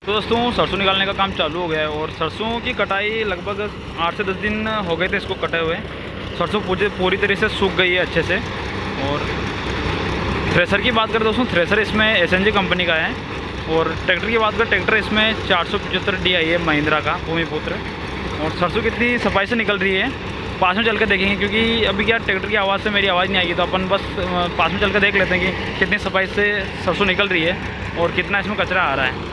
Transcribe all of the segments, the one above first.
तो दोस्तों सरसों निकालने का काम चालू हो गया है और सरसों की कटाई लगभग 8 से 10 दिन हो गए थे इसको कटे हुए। सरसों पूरी तरह से सूख गई है अच्छे से। और थ्रेसर की बात करें दोस्तों, थ्रेसर इसमें एसएनजी कंपनी का है। और ट्रैक्टर की बात करें, ट्रैक्टर इसमें 475 DI है महिंद्रा का भूमिपुत्र। और सरसों कितनी सफाई से निकल रही है पास में चल कर देखेंगे, क्योंकि अभी क्या ट्रैक्टर की आवाज़ से मेरी आवाज़ नहीं आएगी, तो अपन बस पास में चल कर देख लेते हैं कि कितनी सफाई से सरसों निकल रही है और कितना इसमें कचरा आ रहा है।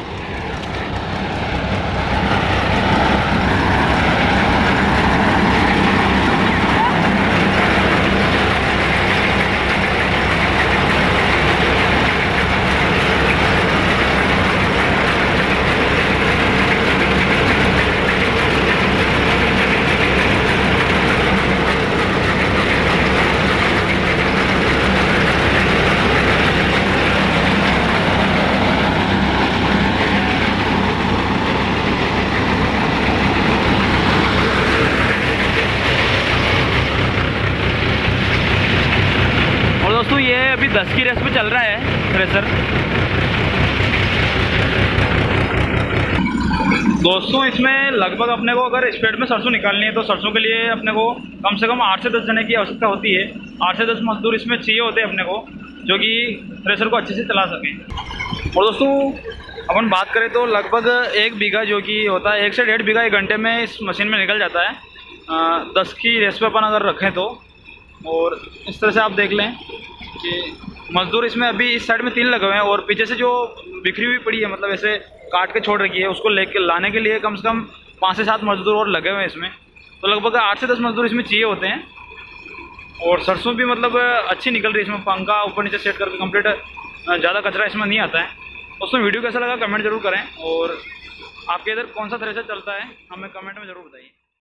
दोस्तों ये अभी 10 की रेस पे चल रहा है थ्रेसर। दोस्तों इसमें लगभग अपने को अगर स्पीड में सरसों निकालनी है तो सरसों के लिए अपने को कम से कम 8 से 10 जने की आवश्यकता होती है। 8 से 10 मजदूर इसमें चाहिए होते हैं अपने को, जो कि थ्रेसर को अच्छे से चला सकें। और दोस्तों अपन बात करें तो लगभग 1 बीघा जो कि होता है 1 से 1.5 बीघा 1 घंटे में इस मशीन में निकल जाता है 10 की रेस पे अपन अगर रखें तो। और इस तरह से आप देख लें कि मजदूर इसमें अभी इस साइड में 3 लगे हुए हैं और पीछे से जो बिखरी हुई पड़ी है, मतलब ऐसे काट के छोड़ रखी है, उसको लेके लाने के लिए कम से कम 5 से 7 मजदूर और लगे हुए हैं इसमें। तो लगभग 8 से 10 मजदूर इसमें चाहिए होते हैं। और सरसों भी मतलब अच्छी निकल रही है इसमें, पंखा ऊपर नीचे सेट करके कंप्लीट, ज़्यादा कचरा इसमें नहीं आता है। उसमें वीडियो कैसा लगा कमेंट जरूर करें, और आपके इधर कौन सा थ्रेसर चलता है हमें कमेंट में ज़रूर बताइए।